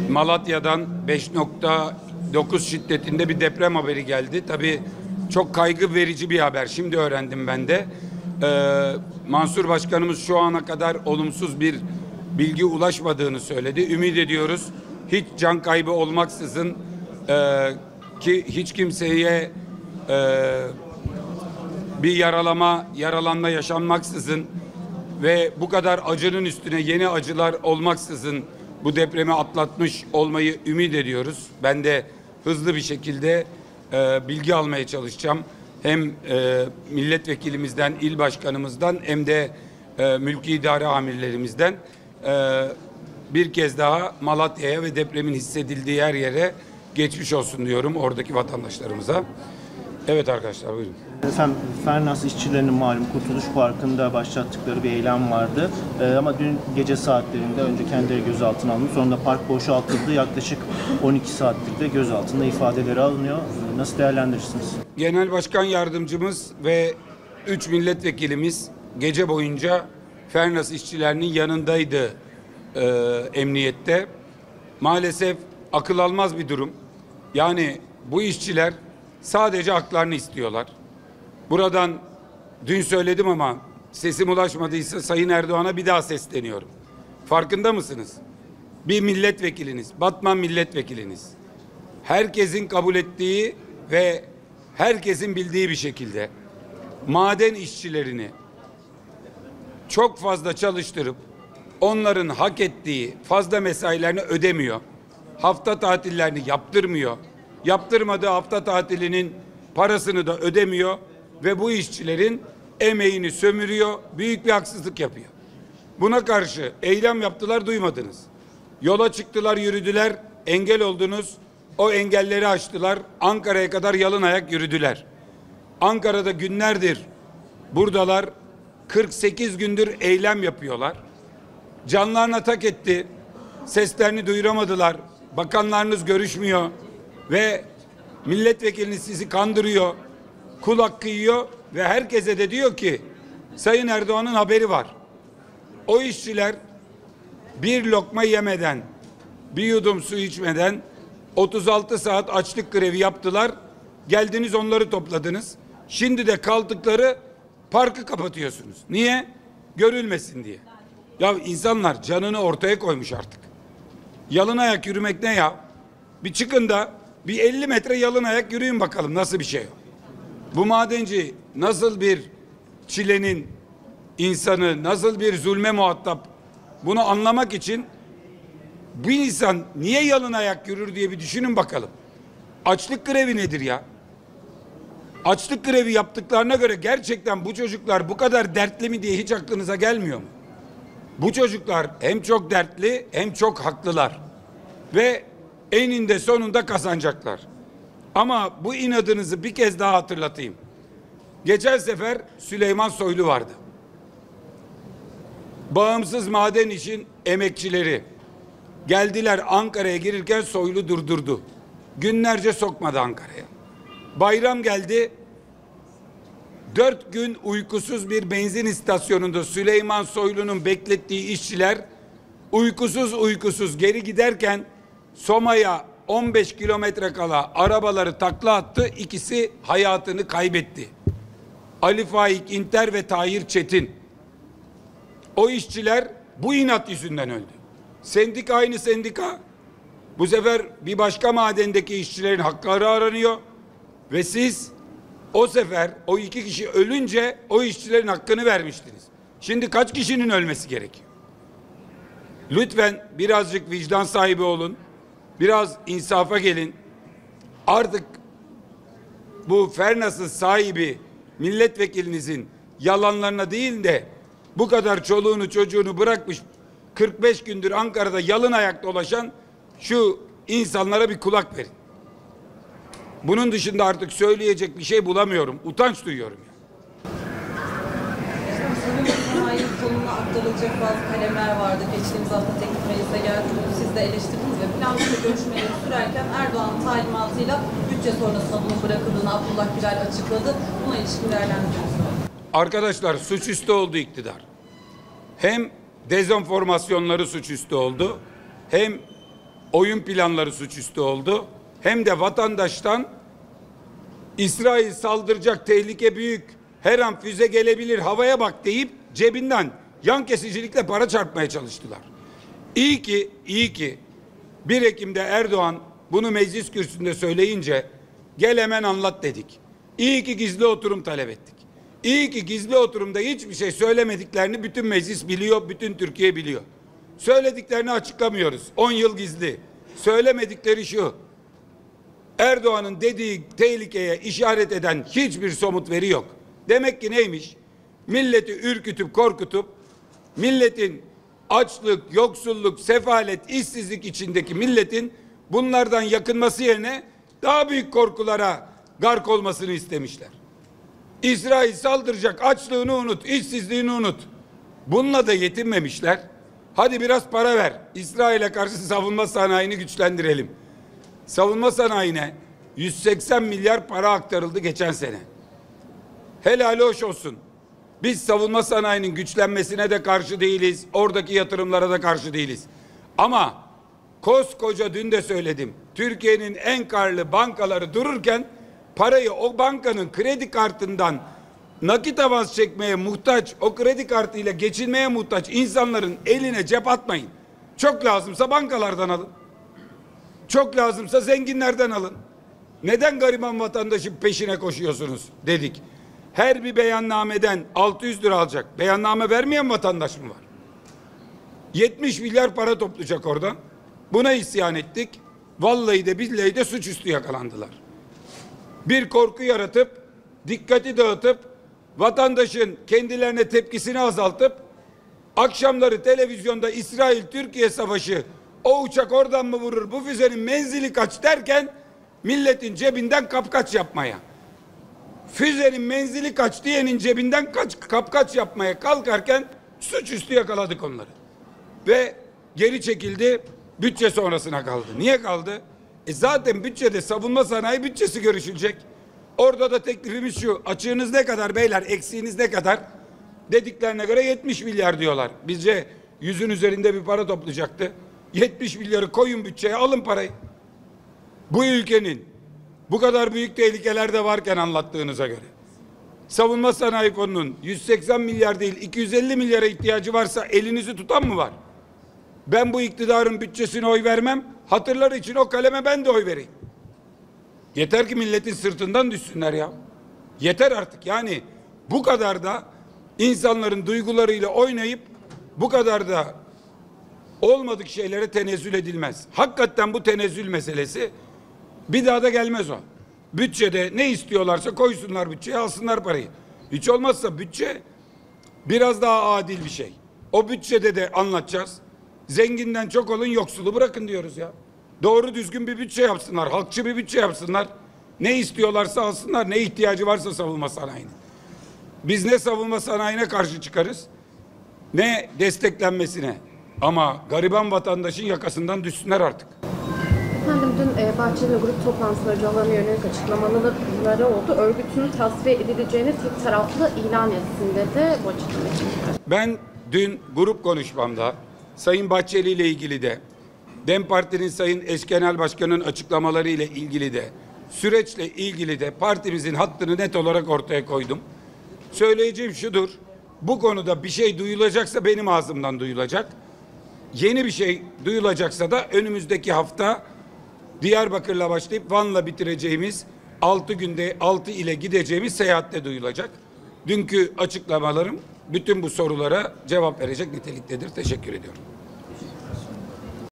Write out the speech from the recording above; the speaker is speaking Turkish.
Malatya'dan 5.9 şiddetinde bir deprem haberi geldi. Tabii çok kaygı verici bir haber. Şimdi öğrendim ben de. Mansur Başkanımız şu ana kadar olumsuz bir bilgi ulaşmadığını söyledi. Ümit ediyoruz hiç can kaybı olmaksızın ki hiç kimseye bir yaralanma yaşanmaksızın ve bu kadar acının üstüne yeni acılar olmaksızın bu depremi atlatmış olmayı ümit ediyoruz. Ben de hızlı bir şekilde bilgi almaya çalışacağım. Hem milletvekilimizden, il başkanımızdan hem de mülki idare amirlerimizden bir kez daha Malatya'ya ve depremin hissedildiği her yere geçmiş olsun diyorum oradaki vatandaşlarımıza. Evet arkadaşlar buyurun. Efendim, Fernas işçilerinin malum Kurtuluş Parkı'nda başlattıkları bir eylem vardı. Ama dün gece saatlerinde önce kendileri gözaltına alındı. Sonra da park boşaltıldı. Yaklaşık 12 saattir de gözaltında ifadeleri alınıyor. Nasıl değerlendirirsiniz? Genel Başkan Yardımcımız ve 3 milletvekilimiz gece boyunca Fernas işçilerinin yanındaydı emniyette. Maalesef akıl almaz bir durum. Yani bu işçiler sadece haklarını istiyorlar. Buradan dün söyledim ama sesim ulaşmadıysa Sayın Erdoğan'a bir daha sesleniyorum. Farkında mısınız? Bir milletvekiliniz, Batman milletvekiliniz, herkesin kabul ettiği ve herkesin bildiği bir şekilde maden işçilerini çok fazla çalıştırıp onların hak ettiği fazla mesailerini ödemiyor. Hafta tatillerini yaptırmıyor. Yaptırmadığı hafta tatilinin parasını da ödemiyor ve bu işçilerin emeğini sömürüyor, büyük bir haksızlık yapıyor. Buna karşı eylem yaptılar, duymadınız. Yola çıktılar, yürüdüler, engel oldunuz. O engelleri aştılar, Ankara'ya kadar yalın ayak yürüdüler. Ankara'da günlerdir buradalar, 48 gündür eylem yapıyorlar. Canlarına tak etti, seslerini duyuramadılar, bakanlarınız görüşmüyor ve milletvekiliniz sizi kandırıyor, kul hakkı yiyor ve herkese de diyor ki Sayın Erdoğan'ın haberi var. O işçiler bir lokma yemeden, bir yudum su içmeden 36 saat açlık grevi yaptılar. Geldiniz onları topladınız. Şimdi de kaldıkları parkı kapatıyorsunuz. Niye? Görülmesin diye. Ya insanlar canını ortaya koymuş artık. Yalın ayak yürümek ne ya? Bir çıkın da bir 50 metre yalın ayak yürüyün bakalım nasıl bir şey o. Bu madenci nasıl bir çilenin insanı, nasıl bir zulme muhatap, bunu anlamak için bir insan niye yalın ayak yürür diye bir düşünün bakalım. Açlık grevi nedir ya? Açlık grevi yaptıklarına göre gerçekten bu çocuklar bu kadar dertli mi diye hiç aklınıza gelmiyor mu? Bu çocuklar hem çok dertli hem çok haklılar ve eninde sonunda kazanacaklar. Ama bu inadınızı bir kez daha hatırlatayım. Geçen sefer Süleyman Soylu vardı. Bağımsız maden için emekçileri geldiler, Ankara'ya girirken Soylu durdurdu. Günlerce sokmadı Ankara'ya. Bayram geldi. 4 gün uykusuz bir benzin istasyonunda Süleyman Soylu'nun beklettiği işçiler uykusuz geri giderken Soma'ya 15 kilometre kala arabaları takla attı. İkisi hayatını kaybetti. Ali Faik İnter ve Tahir Çetin. O işçiler bu inat yüzünden öldü. Sendika aynı sendika. Bu sefer bir başka madendeki işçilerin hakları aranıyor ve siz o sefer o 2 kişi ölünce o işçilerin hakkını vermiştiniz. Şimdi kaç kişinin ölmesi gerekiyor? Lütfen birazcık vicdan sahibi olun. Biraz insafa gelin. Artık bu Fernas'ın sahibi milletvekilinizin yalanlarına değil de bu kadar çoluğunu çocuğunu bırakmış 45 gündür Ankara'da yalın ayak dolaşan şu insanlara bir kulak verin. Bunun dışında artık söyleyecek bir şey bulamıyorum. Utanç duyuyorum. Sanayi konuna aktarılacak bazı kalemler vardı. Geçtiğimiz hafta teklif meclise geldi. Bunu siz de eleştirdiniz ve planlı görüşmeleri sürerken Erdoğan'ın talimatıyla bütçe sonrasında bunun bırakıldığını Abdullah Gürel açıkladı. Buna ilişkin değerlendiriyorsunuz. Arkadaşlar suçüstü oldu iktidar. Hem dezenformasyonları suçüstü oldu, hem oyun planları suçüstü oldu. Hem de vatandaştan İsrail saldıracak, tehlike büyük, her an füze gelebilir, havaya bak deyip cebinden yan kesicilikle para çarpmaya çalıştılar. İyi ki 1 Ekim'de Erdoğan bunu meclis kürsüsünde söyleyince gel hemen anlat dedik. İyi ki gizli oturum talep ettik. İyi ki gizli oturumda hiçbir şey söylemediklerini bütün meclis biliyor, bütün Türkiye biliyor. Söylediklerini açıklamıyoruz. 10 yıl gizli. Söylemedikleri şu: Erdoğan'ın dediği tehlikeye işaret eden hiçbir somut veri yok. Demek ki neymiş? Milleti ürkütüp korkutup milletin açlık, yoksulluk, sefalet, işsizlik içindeki milletin bunlardan yakınması yerine daha büyük korkulara gark olmasını istemişler. İsrail saldıracak, açlığını unut, işsizliğini unut. Bununla da yetinmemişler. Hadi biraz para ver, İsrail'e karşı savunma sanayini güçlendirelim. Savunma sanayine 180 milyar para aktarıldı geçen sene. Helal hoş olsun. Biz savunma sanayinin güçlenmesine de karşı değiliz. Oradaki yatırımlara da karşı değiliz. Ama koskoca, dün de söyledim, Türkiye'nin en karlı bankaları dururken parayı o bankanın kredi kartından nakit avans çekmeye muhtaç, o kredi kartıyla geçinmeye muhtaç insanların eline cep atmayın. Çok lazımsa bankalardan alın. Çok lazımsa zenginlerden alın. Neden gariban vatandaşın peşine koşuyorsunuz dedik. Her bir beyannameden 600 lira alacak. Beyanname vermeyen vatandaş mı var? 70 milyar para toplayacak oradan. Buna isyan ettik. Vallahi de billahi de suçüstü yakalandılar. Bir korku yaratıp, dikkati dağıtıp, vatandaşın kendilerine tepkisini azaltıp, akşamları televizyonda İsrail-Türkiye savaşı, o uçak oradan mı vurur, bu füzenin menzili kaç derken milletin cebinden kapkaç yapmaya, füzenin menzili kaç diyenin cebinden kapkaç yapmaya kalkarken suçüstü yakaladık onları. Ve geri çekildi, bütçe sonrasına kaldı. Niye kaldı? Zaten bütçede savunma sanayi bütçesi görüşülecek. Orada da teklifimiz şu: açığınız ne kadar beyler, eksiğiniz ne kadar? Dediklerine göre 70 milyar diyorlar. Bizce 100'ün üzerinde bir para toplayacaktı. 70 milyarı koyun bütçeye, alın parayı. Bu ülkenin bu kadar büyük tehlikeler de varken anlattığınıza göre savunma sanayi fonunun 180 milyar değil 250 milyara ihtiyacı varsa elinizi tutan mı var? Ben bu iktidarın bütçesine oy vermem. Hatırlar için o kaleme ben de oy vereyim. Yeter ki milletin sırtından düşsünler ya. Yeter artık, yani bu kadar da insanların duygularıyla oynayıp bu kadar da olmadık şeylere tenezzül edilmez. Hakikaten bu tenezzül meselesi bir daha da gelmez o. Bütçede ne istiyorlarsa koysunlar bütçeye, alsınlar parayı. Hiç olmazsa bütçe biraz daha adil bir şey. O bütçede de anlatacağız. Zenginden çok olun, yoksulu bırakın diyoruz ya. Doğru düzgün bir bütçe yapsınlar. Halkçı bir bütçe yapsınlar. Ne istiyorlarsa alsınlar. Ne ihtiyacı varsa savunma sanayine. Biz ne savunma sanayine karşı çıkarız, ne desteklenmesine. Ama gariban vatandaşın yakasından düşsünler artık. Efendim, dün Bahçeli grup toplantısında Öcalan'a yönelik açıklamaları oldu. Örgütün tasfiye edileceğini tek taraflı ilan etsin dedi. Bu açıklamayı. Ben dün grup konuşmamda Sayın Bahçeli ile ilgili de, DEM Parti'nin Sayın eş genel başkanının açıklamaları ile ilgili de, süreçle ilgili de partimizin hattını net olarak ortaya koydum. Söyleyeceğim şudur: bu konuda bir şey duyulacaksa benim ağzımdan duyulacak. Yeni bir şey duyulacaksa da önümüzdeki hafta Diyarbakır'la başlayıp Van'la bitireceğimiz 6 günde 6 ile gideceğimiz seyahatte duyulacak. Dünkü açıklamalarım bütün bu sorulara cevap verecek niteliktedir. Teşekkür ediyorum.